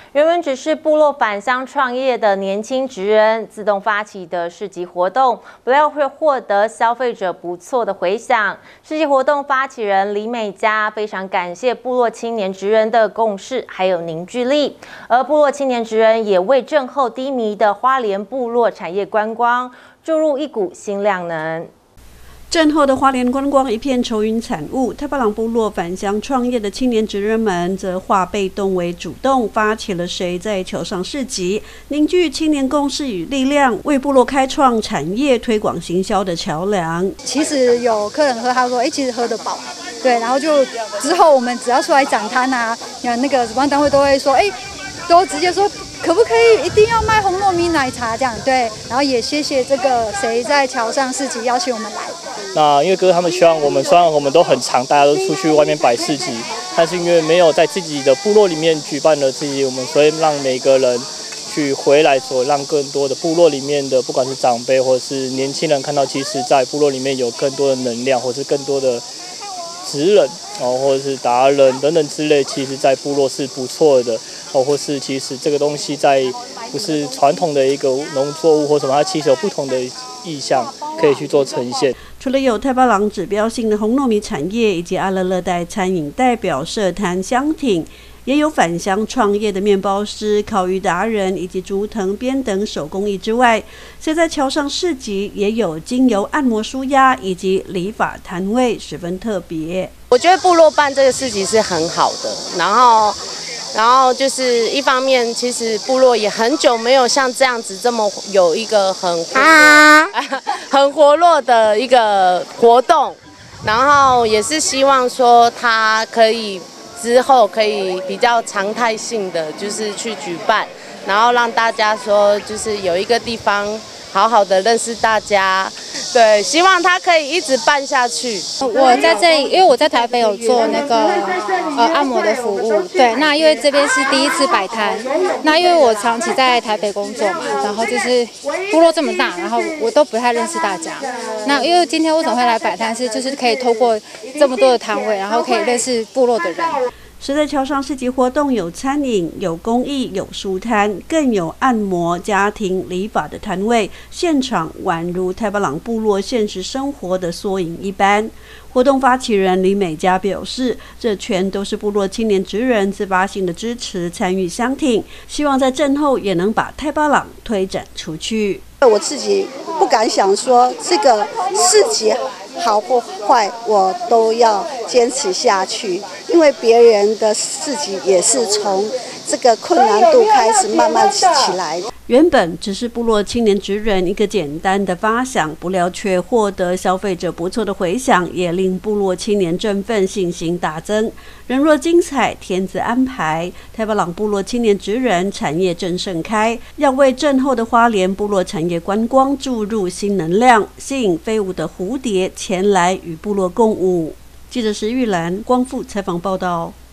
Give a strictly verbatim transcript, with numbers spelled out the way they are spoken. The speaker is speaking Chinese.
原本只是部落返乡创业的年轻职人自动发起的市集活动，不料会获得消费者不错的回响。市集活动发起人李美嘉非常感谢部落青年职人的共识还有凝聚力，而部落青年职人也为震后低迷的花莲部落产业观光注入一股新亮能。 震后的花莲观光一片愁云惨雾，太巴塱部落返乡创业的青年职人们则化被动为主动，发起了谁在桥上市集，凝聚青年共识与力量，为部落开创产业推广行销的桥梁。 其实有客人喝，他说：“哎、欸，其实喝得饱。”对，然后就之后我们只要出来展摊啊，那个主办单位都会说：“哎、欸，都直接说。”可不可以一定要卖红糯米奶茶这样？对，然后也谢谢这个谁在桥上市集邀请我们来。 那因为哥哥他们希望我们，虽然我们都很常，大家都出去外面摆市集，但是因为没有在自己的部落里面举办了市集，我们所以让每个人去回来，所让更多的部落里面的不管是长辈或者是年轻人看到，其实在部落里面有更多的能量，或是更多的职人哦，或者是达人等等之类，其实在部落是不错的哦，或是其实这个东西在不是传统的一个农作物或什么，它其实有不同的意象可以去做呈现。 除了有太巴塱指标性的红糯米产业，以及阿勒热带餐饮代表社摊香挺，也有返乡创业的面包师、烤鱼达人以及竹藤编等手工艺之外，现在桥上市集也有精油按摩舒压以及理发摊位，十分特别。 我觉得部落办这个市集是很好的，然后，然后就是一方面，其实部落也很久没有像这样子这么有一个很活啊很活络的一个活动，然后也是希望说它可以。之后可以比较常态性的就是去举办，然后让大家说就是有一个地方好好的认识大家，对，希望它可以一直办下去。 我在这里，因为我在台北有做那个呃按摩的服务，对，那因为这边是第一次摆摊，那因为我长期在台北工作嘛，然后就是部落这么大，然后我都不太认识大家。那因为今天为什么会来摆摊，是就是可以透过这么多的摊位，然后可以认识部落的人。 时代桥上市集活动有餐饮、有公益、有书摊，更有按摩、家庭理发的摊位，现场宛如太巴塱部落现实生活的缩影一般。活动发起人李美嘉表示，这全都是部落青年职人自发性的支持、参与相挺，希望在震后也能把太巴塱推展出去。 我自己不敢想说这个市集好或坏，我都要坚持下去，因为别人的市集也是从这个困难度开始慢慢起来。 原本只是部落青年职人一个简单的发想，不料却获得消费者不错的回响，也令部落青年振奋，信心大增。人若精彩，天自安排。太巴塱部落青年职人产业正盛开，要为震后的花莲部落产业观光注入新能量，吸引飞舞的蝴蝶前来与部落共舞。记者石玉兰、光复采访报道。